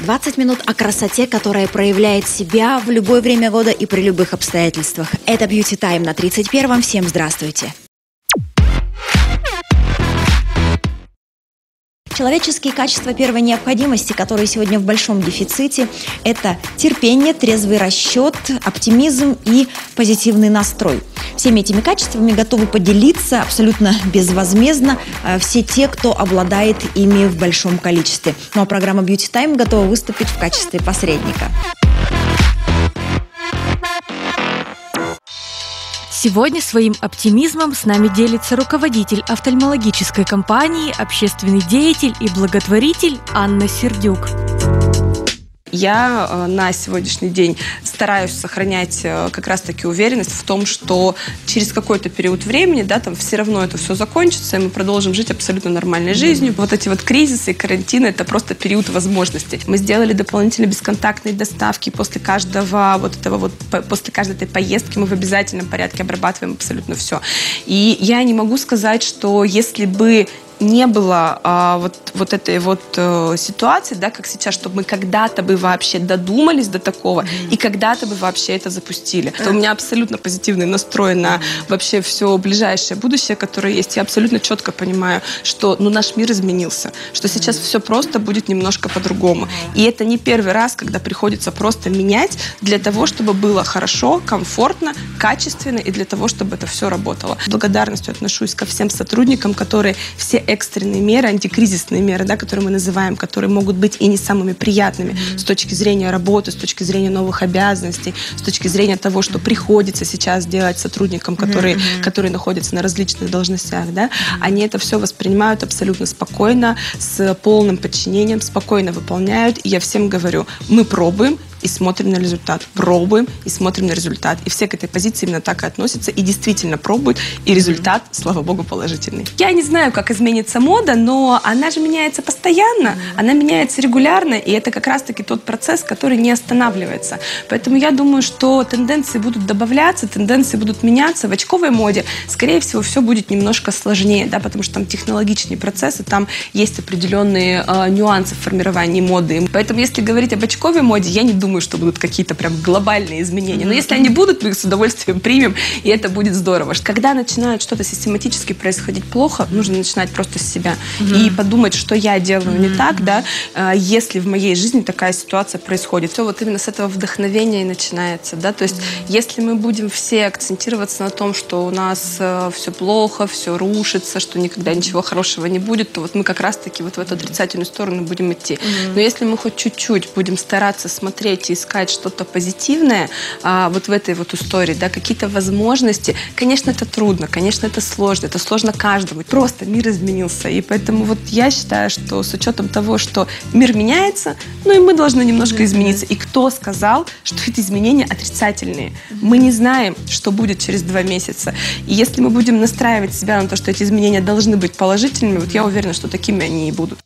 20 минут о красоте, которая проявляет себя в любое время года и при любых обстоятельствах. Это Beauty Time на 31-м. Всем здравствуйте. Человеческие качества первой необходимости, которые сегодня в большом дефиците, это терпение, трезвый расчет, оптимизм и позитивный настрой. Всеми этими качествами готовы поделиться абсолютно безвозмездно все те, кто обладает ими в большом количестве. Ну а программа Beauty Time готова выступить в качестве посредника. Сегодня своим оптимизмом с нами делится руководитель офтальмологической компании, общественный деятель и благотворитель Анна Сердюк. Я на сегодняшний день стараюсь сохранять как раз-таки уверенность в том, что через какой-то период времени, да, там все равно это все закончится, и мы продолжим жить абсолютно нормальной жизнью. Вот эти вот кризисы и карантины – это просто период возможностей. Мы сделали дополнительные бесконтактные доставки после каждого после каждой этой поездки мы в обязательном порядке обрабатываем абсолютно все. И я не могу сказать, что если бы не было вот этой ситуации, да, как сейчас, чтобы мы когда-то бы вообще додумались до такого и когда-то бы вообще это запустили. То у меня абсолютно позитивный настрой на вообще все ближайшее будущее, которое есть. Я абсолютно четко понимаю, что наш мир изменился, что сейчас все просто будет немножко по-другому. И это не первый раз, когда приходится просто менять для того, чтобы было хорошо, комфортно, качественно и для того, чтобы это все работало. С благодарностью отношусь ко всем сотрудникам, которые все экстренные меры, антикризисные меры, да, которые мы называем, которые могут быть и не самыми приятными с точки зрения работы, с точки зрения новых обязанностей, с точки зрения того, что приходится сейчас делать сотрудникам, которые находятся на различных должностях, да, они это все воспринимают абсолютно спокойно, с полным подчинением, спокойно выполняют. И я всем говорю, мы пробуем и смотрим на результат. Пробуем и смотрим на результат. И все к этой позиции именно так и относятся, и действительно пробуют, и результат, слава богу, положительный. Я не знаю, как изменится мода, но она же меняется постоянно, она меняется регулярно, и это как раз-таки тот процесс, который не останавливается. Поэтому я думаю, что тенденции будут добавляться, тенденции будут меняться. В очковой моде, скорее всего, все будет немножко сложнее, да, потому что там технологичные процессы, там есть определенные нюансы в формировании моды. Поэтому, если говорить об очковой моде, я не думаю, что будут какие-то прям глобальные изменения. Но если они будут, мы их с удовольствием примем, и это будет здорово. Когда начинает что-то систематически происходить плохо, нужно начинать просто с себя и подумать, что я делаю не так, да, если в моей жизни такая ситуация происходит. Все вот именно с этого вдохновения и начинается, да, то есть если мы будем все акцентироваться на том, что у нас все плохо, все рушится, что никогда ничего хорошего не будет, то вот мы как раз-таки вот в эту отрицательную сторону будем идти. Но если мы хоть чуть-чуть будем стараться смотреть и искать что-то позитивное вот в этой вот истории, да, какие-то возможности. Конечно, это трудно, конечно, это сложно каждому. Просто мир изменился, и поэтому вот я считаю, что с учетом того, что мир меняется, ну и мы должны немножко измениться. И кто сказал, что эти изменения отрицательные? Мы не знаем, что будет через 2 месяца. И если мы будем настраивать себя на то, что эти изменения должны быть положительными, вот я уверена, что такими они и будут.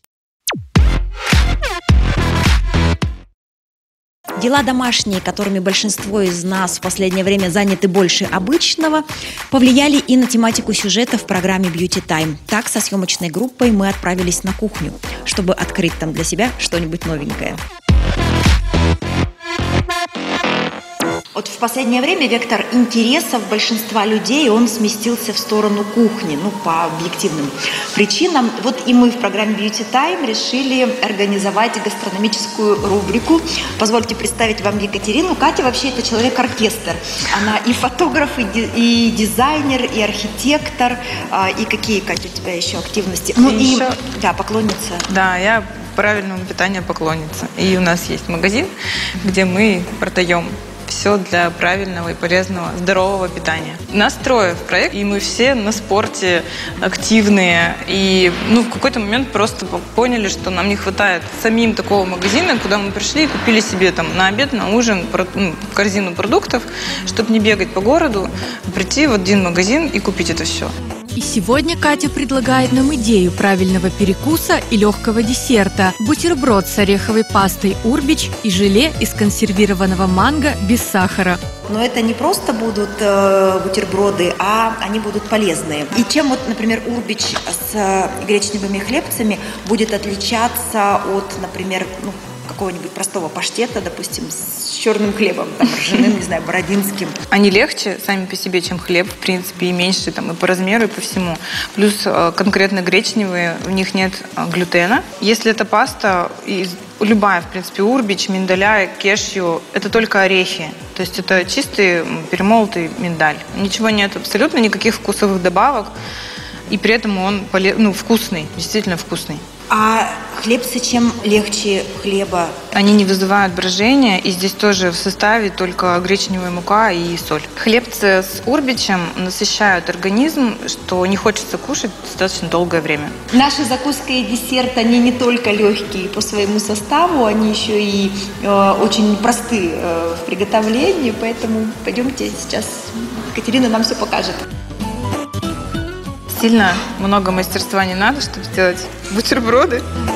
Дела домашние, которыми большинство из нас в последнее время заняты больше обычного, повлияли и на тематику сюжета в программе Beauty Time. Так, со съемочной группой мы отправились на кухню, чтобы открыть там для себя что-нибудь новенькое. Вот в последнее время вектор интересов большинства людей, он сместился в сторону кухни, по объективным причинам. Вот и мы в программе Beauty Time решили организовать гастрономическую рубрику. Позвольте представить вам Екатерину. Катя вообще это человек-оркестр. Она и фотограф, и дизайнер, и архитектор. И какие, Катя, у тебя еще активности? Поклонница. Да, я правильного питания поклонница. И у нас есть магазин, где мы продаем все для правильного и полезного, здорового питания. Нас 3 в проект, и мы все на спорте активные. И в какой-то момент просто поняли, что нам не хватает самим такого магазина, куда мы пришли и купили себе там на обед, на ужин корзину продуктов, чтобы не бегать по городу, прийти в один магазин и купить это все. И сегодня Катя предлагает нам идею правильного перекуса и легкого десерта. Бутерброд с ореховой пастой «Урбич» и желе из консервированного манго без сахара. Но это не просто будут бутерброды, а они будут полезные. И чем вот, например, «Урбич» с гречневыми хлебцами будет отличаться от, например, какого-нибудь простого паштета, допустим, с черным хлебом, там, ржаным, не знаю, бородинским. Они легче сами по себе, чем хлеб, в принципе, и меньше там, и по размеру, и по всему. Плюс конкретно гречневые, в них нет глютена. Если это паста, любая, в принципе, урбич, миндаля, кешью, это только орехи. То есть это чистый перемолотый миндаль. Ничего нет, абсолютно никаких вкусовых добавок. И при этом он вкусный, действительно вкусный. А хлебцы чем легче хлеба? Они не вызывают брожения, и здесь тоже в составе только гречневая мука и соль. Хлебцы с урбичем насыщают организм, что не хочется кушать достаточно долгое время. Наши закуски и десерт, они не только легкие по своему составу, они еще и очень просты в приготовлении, поэтому пойдемте сейчас, Екатерина нам все покажет. Сильно много мастерства не надо, чтобы сделать бутерброды.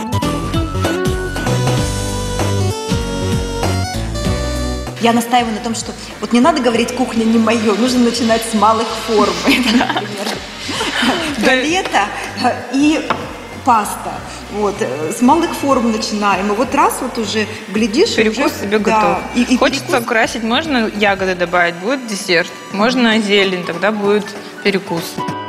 Я настаиваю на том, что вот не надо говорить «кухня не мое», нужно начинать с малых форм. Это, например, галета и паста. Вот, с малых форм начинаем. И вот раз вот уже глядишь... Перекус уже, себе да, готов. Хочется украсить, можно ягоды добавить, будет десерт. Можно зелень, тогда будет перекус.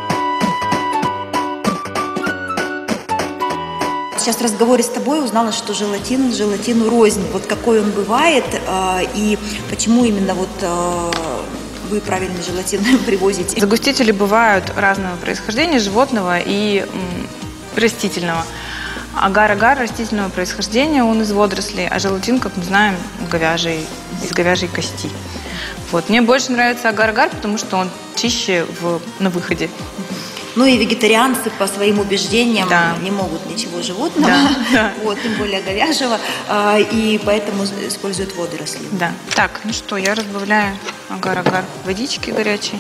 Сейчас в разговоре с тобой узнала, что желатину рознь. Вот какой он бывает и почему именно вот вы правильный желатин привозите? Загустители бывают разного происхождения, животного и растительного. Агар-агар растительного происхождения, он из водорослей, а желатин, как мы знаем, из говяжьей кости. Вот. Мне больше нравится агар-агар, потому что он чище на выходе. Ну и вегетарианцы по своим убеждениям не могут ничего животного, вот, тем более говяжьего, и поэтому используют водоросли. Да. Так, ну что, я разбавляю агар-агар водички горячей.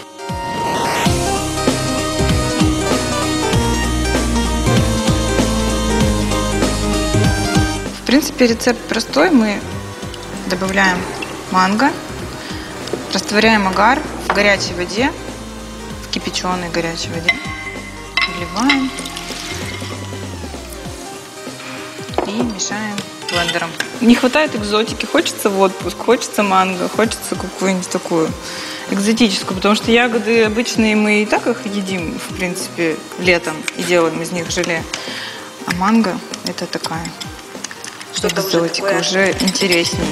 В принципе, рецепт простой. Мы добавляем манго, растворяем агар в горячей воде, в кипяченой горячей воде. Вливаем и мешаем блендером. Не хватает экзотики, хочется в отпуск, хочется манго, хочется какую-нибудь такую экзотическую, потому что ягоды обычные мы и так их едим, в принципе, летом и делаем из них желе. А манго это такая что-то экзотика, уже интереснее.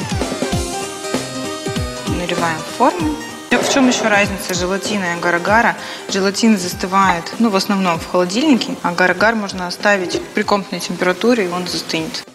Наливаем в форму. В чем еще разница желатина и агар-агара? Желатин застывает, в основном в холодильнике, а агар-агар можно оставить при комнатной температуре, и он застынет.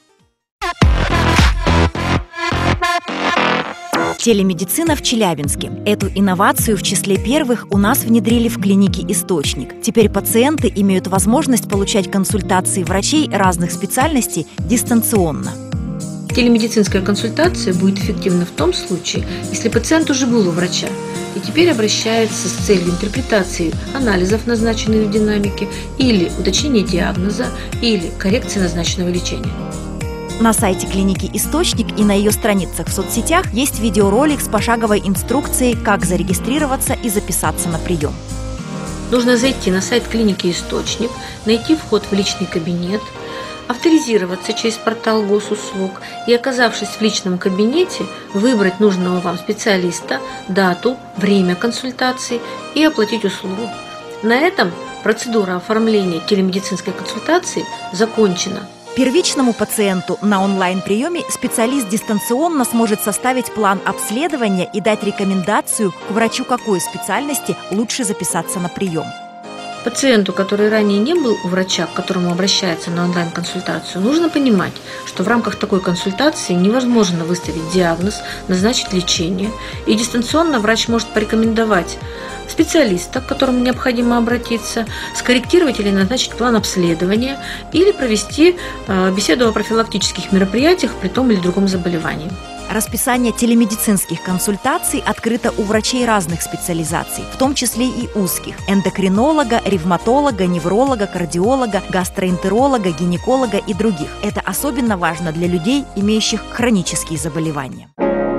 Телемедицина в Челябинске. Эту инновацию в числе первых у нас внедрили в клинике «Источник». Теперь пациенты имеют возможность получать консультации врачей разных специальностей дистанционно. Телемедицинская консультация будет эффективна в том случае, если пациент уже был у врача и теперь обращается с целью интерпретации анализов, назначенных в динамике, или уточнения диагноза, или коррекции назначенного лечения. На сайте клиники «Источник» и на ее страницах в соцсетях есть видеоролик с пошаговой инструкцией, как зарегистрироваться и записаться на прием. Нужно зайти на сайт клиники «Источник», найти вход в личный кабинет, авторизироваться через портал госуслуг и, оказавшись в личном кабинете, выбрать нужного вам специалиста, дату, время консультации и оплатить услугу. На этом процедура оформления телемедицинской консультации закончена. Первичному пациенту на онлайн-приеме специалист дистанционно сможет составить план обследования и дать рекомендацию к врачу, какой специальности лучше записаться на прием. Пациенту, который ранее не был у врача, к которому обращается на онлайн-консультацию, нужно понимать, что в рамках такой консультации невозможно выставить диагноз, назначить лечение, и дистанционно врач может порекомендовать специалиста, к которому необходимо обратиться, скорректировать или назначить план обследования или провести беседу о профилактических мероприятиях при том или другом заболевании. Расписание телемедицинских консультаций открыто у врачей разных специализаций, в том числе и узких – эндокринолога, ревматолога, невролога, кардиолога, гастроэнтеролога, гинеколога и других. Это особенно важно для людей, имеющих хронические заболевания.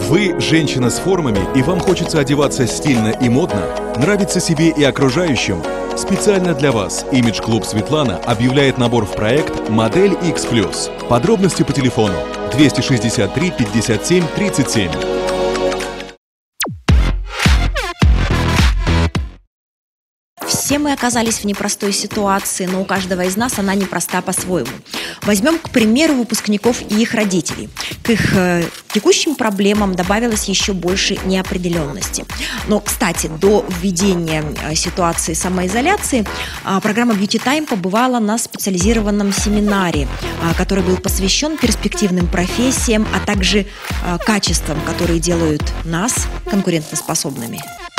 Вы женщина с формами, и вам хочется одеваться стильно и модно, нравится себе и окружающим? Специально для вас Image-клуб Светлана объявляет набор в проект «Модель X+». Подробности по телефону 263 57 37. Все мы оказались в непростой ситуации, но у каждого из нас она непроста по-своему. Возьмем, к примеру, выпускников и их родителей. К их текущим проблемам добавилось еще больше неопределенности. Но, кстати, до введения ситуации самоизоляции программа Beauty Time побывала на специализированном семинаре, который был посвящен перспективным профессиям, а также качествам, которые делают нас конкурентоспособными.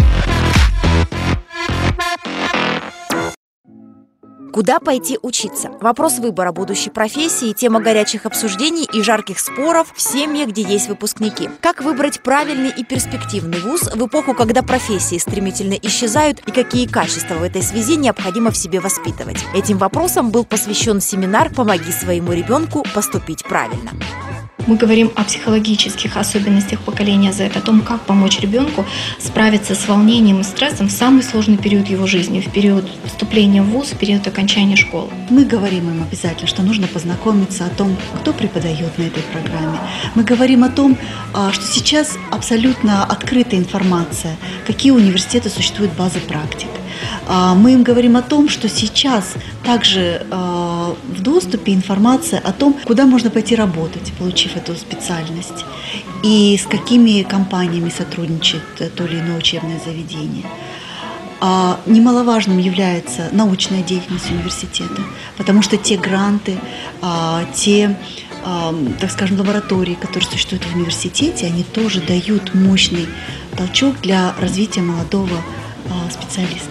Куда пойти учиться? Вопрос выбора будущей профессии, тема горячих обсуждений и жарких споров в семьях, где есть выпускники. Как выбрать правильный и перспективный вуз в эпоху, когда профессии стремительно исчезают, и какие качества в этой связи необходимо в себе воспитывать? Этим вопросам был посвящен семинар «Помоги своему ребенку поступить правильно». Мы говорим о психологических особенностях поколения Z, о том, как помочь ребенку справиться с волнением и стрессом в самый сложный период его жизни, в период вступления в вуз, в период окончания школы. Мы говорим им обязательно, что нужно познакомиться о том, кто преподает на этой программе. Мы говорим о том, что сейчас абсолютно открытая информация, какие университеты существуют, базы практик. Мы им говорим о том, что сейчас также в доступе информация о том, куда можно пойти работать, получив эту специальность, и с какими компаниями сотрудничает то или иное учебное заведение. Немаловажным является научная деятельность университета, потому что те гранты, так скажем, лаборатории, которые существуют в университете, они тоже дают мощный толчок для развития молодого специалиста.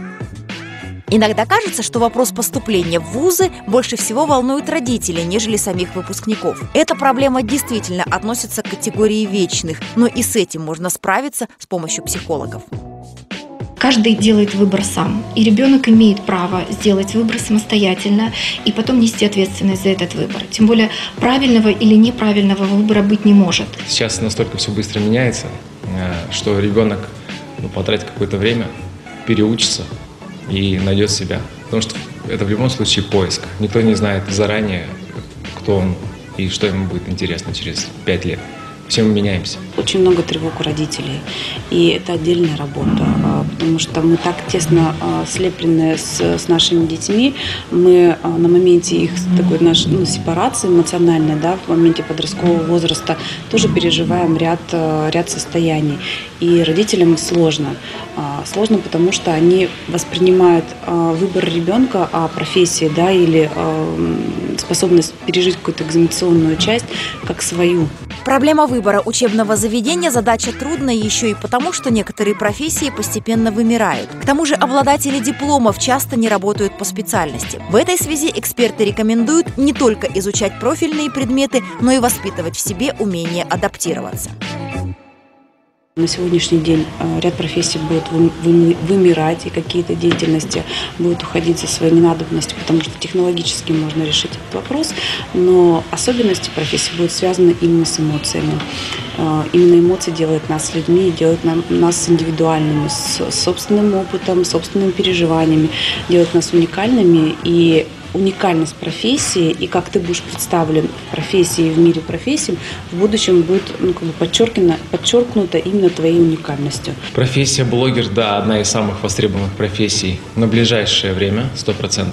Иногда кажется, что вопрос поступления в вузы больше всего волнует родителей, нежели самих выпускников. Эта проблема действительно относится к категории вечных, но и с этим можно справиться с помощью психологов. Каждый делает выбор сам, и ребенок имеет право сделать выбор самостоятельно и потом нести ответственность за этот выбор. Тем более правильного или неправильного выбора быть не может. Сейчас настолько все быстро меняется, что ребенок потратит какое-то время, переучится и найдет себя. Потому что это в любом случае поиск. Никто не знает заранее, кто он и что ему будет интересно через 5 лет. Все мы меняемся. Очень много тревог у родителей, и это отдельная работа, потому что мы так тесно слеплены с нашими детьми, мы на моменте их такой нашей сепарации эмоциональной, в моменте подросткового возраста тоже переживаем ряд состояний. И родителям сложно. Сложно, потому что они воспринимают выбор ребенка о профессии, или способность пережить какую-то экзаменационную часть как свою. Проблема выбора учебного заведения – задача трудная еще и потому, что некоторые профессии постепенно вымирают. К тому же обладатели дипломов часто не работают по специальности. В этой связи эксперты рекомендуют не только изучать профильные предметы, но и воспитывать в себе умение адаптироваться. На сегодняшний день ряд профессий будет вымирать, и какие-то деятельности будут уходить за своей ненадобностью, потому что технологически можно решить этот вопрос, но особенности профессии будут связаны именно с эмоциями. Именно эмоции делают нас людьми, делают нас индивидуальными, с собственным опытом, собственными переживаниями, делают нас уникальными, и уникальность профессии и как ты будешь представлен в профессии, в мире профессий, в будущем будет подчеркнуто именно твоей уникальностью. Профессия блогер, одна из самых востребованных профессий на ближайшее время, 100%.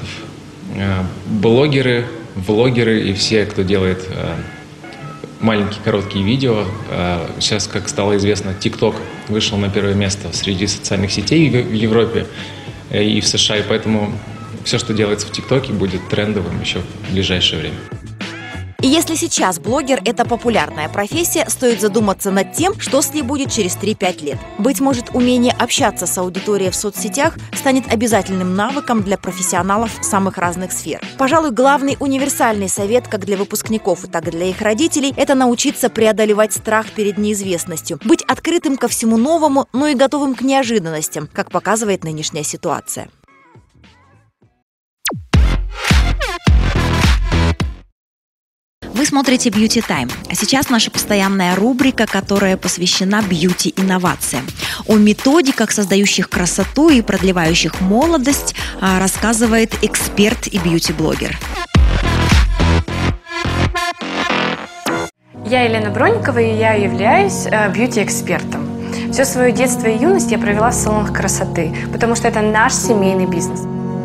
Блогеры, влогеры и все, кто делает маленькие короткие видео. Сейчас, как стало известно, TikTok вышел на первое место среди социальных сетей в Европе и в США, и поэтому все, что делается в ТикТоке, будет трендовым еще в ближайшее время. И если сейчас блогер – это популярная профессия, стоит задуматься над тем, что с ней будет через 3-5 лет. Быть может, умение общаться с аудиторией в соцсетях станет обязательным навыком для профессионалов самых разных сфер. Пожалуй, главный универсальный совет как для выпускников, так и для их родителей – это научиться преодолевать страх перед неизвестностью, быть открытым ко всему новому, но и готовым к неожиданностям, как показывает нынешняя ситуация. Вы смотрите Beauty Time, а сейчас наша постоянная рубрика, которая посвящена бьюти-инновациям. О методиках, создающих красоту и продлевающих молодость, рассказывает эксперт и бьюти-блогер. Я Елена Бронникова, и я являюсь бьюти-экспертом. Все свое детство и юность я провела в салонах красоты, потому что это наш семейный бизнес.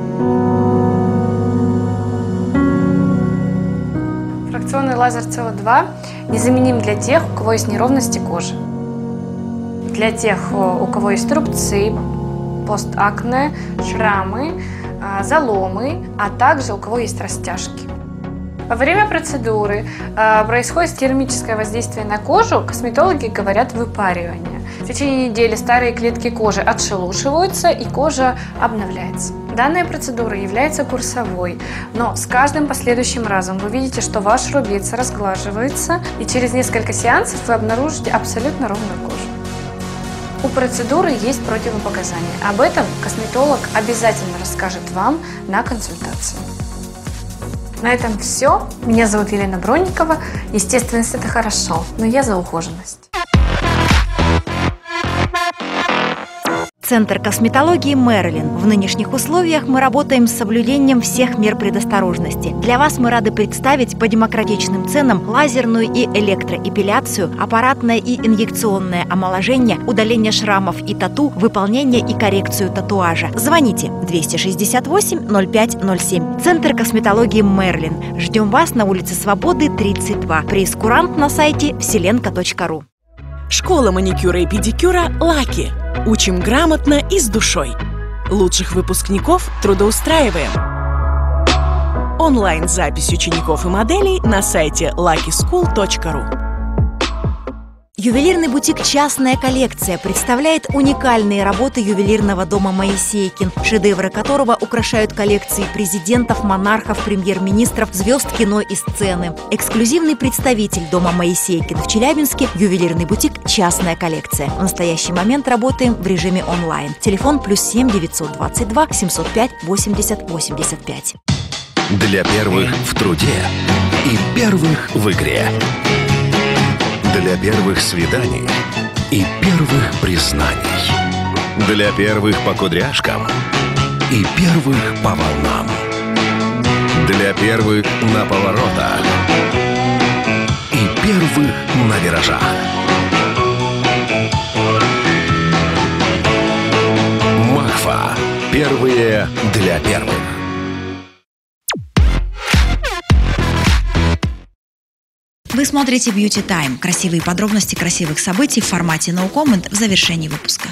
Фракционный лазер CO2 незаменим для тех, у кого есть неровности кожи, для тех, у кого есть рубцы, постакне, шрамы, заломы, а также у кого есть растяжки. Во время процедуры происходит термическое воздействие на кожу, косметологи говорят выпаривание. В течение недели старые клетки кожи отшелушиваются и кожа обновляется. Данная процедура является курсовой, но с каждым последующим разом вы видите, что ваш рубец разглаживается, и через несколько сеансов вы обнаружите абсолютно ровную кожу. У процедуры есть противопоказания. Об этом косметолог обязательно расскажет вам на консультации. На этом все. Меня зовут Елена Бронникова. Естественность – это хорошо, но я за ухоженность. Центр косметологии Мерлин. В нынешних условиях мы работаем с соблюдением всех мер предосторожности. Для вас мы рады представить по демократичным ценам лазерную и электроэпиляцию, аппаратное и инъекционное омоложение, удаление шрамов и тату, выполнение и коррекцию татуажа. Звоните 268-0507. Центр косметологии Мерлин. Ждем вас на улице Свободы, 32. Прейскурант на сайте вселенка.ру. Школа маникюра и педикюра «Лаки». Учим грамотно и с душой. Лучших выпускников трудоустраиваем. Онлайн-запись учеников и моделей на сайте luckyschool.ru. Ювелирный бутик «Частная коллекция» представляет уникальные работы ювелирного дома Моисейкин, шедевры которого украшают коллекции президентов, монархов, премьер-министров, звезд кино и сцены. Эксклюзивный представитель дома Моисейкин в Челябинске – ювелирный бутик «Частная коллекция». В настоящий момент работаем в режиме онлайн. Телефон +7 922 705 80 85. Для первых в труде и первых в игре. Для первых свиданий и первых признаний. Для первых по кудряшкам и первых по волнам. Для первых на поворотах и первых на виражах. Махфа. Первые для первых. Вы смотрите Beauty Time. Красивые подробности красивых событий в формате No Comment в завершении выпуска.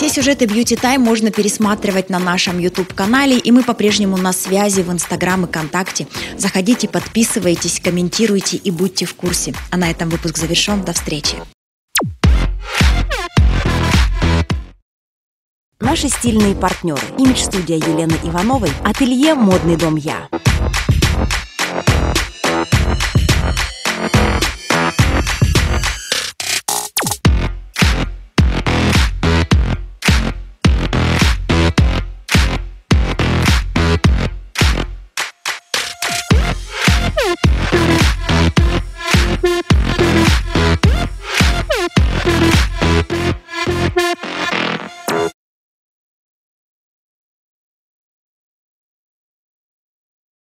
сюжеты Beauty Time можно пересматривать на нашем YouTube-канале, и мы по-прежнему на связи в Инстаграм и ВКонтакте. Заходите, подписывайтесь, комментируйте и будьте в курсе. А на этом выпуск завершен. До встречи. Наши стильные партнеры. Имидж-студия Елены Ивановой, ателье «Модный дом Я».